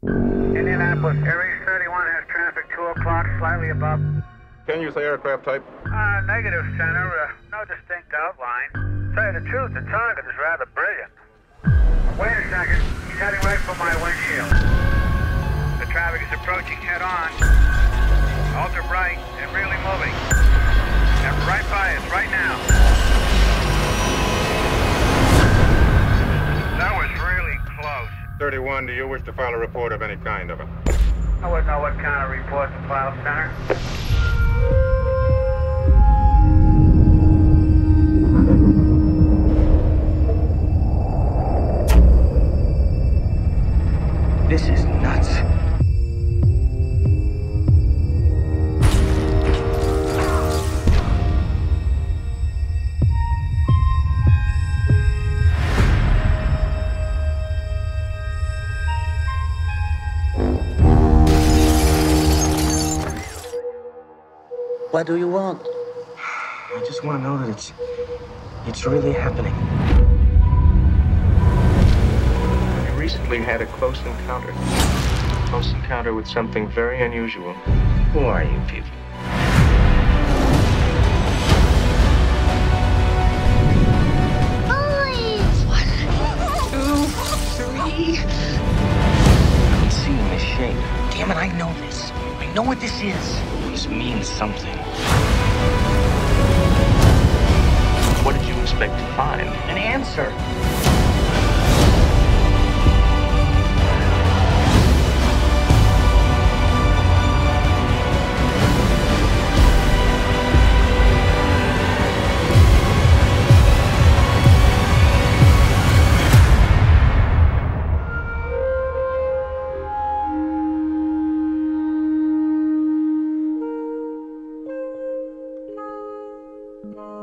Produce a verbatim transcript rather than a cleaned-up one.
Indianapolis, Aries thirty-one has traffic two o'clock, slightly above. Can you say aircraft type? Uh, negative, Center. Uh, no distinct outline. Tell you the truth, the target is rather brilliant. Wait a second. He's heading right for my windshield. The traffic is approaching head-on. Ultra bright and really moving. And right by us, right now. That was really close. thirty-one, do you wish to file a report of any kind of it? I wouldn't know what kind of report to file, Center. This is nuts. What do you want? I just want to know that it's... it's really happening. We recently had a close encounter. Close encounter with something very unusual. Who are you people? I'm seeing this shape. Damn it, I know this. I know what this is. This means something. What did you expect to find? An answer. No.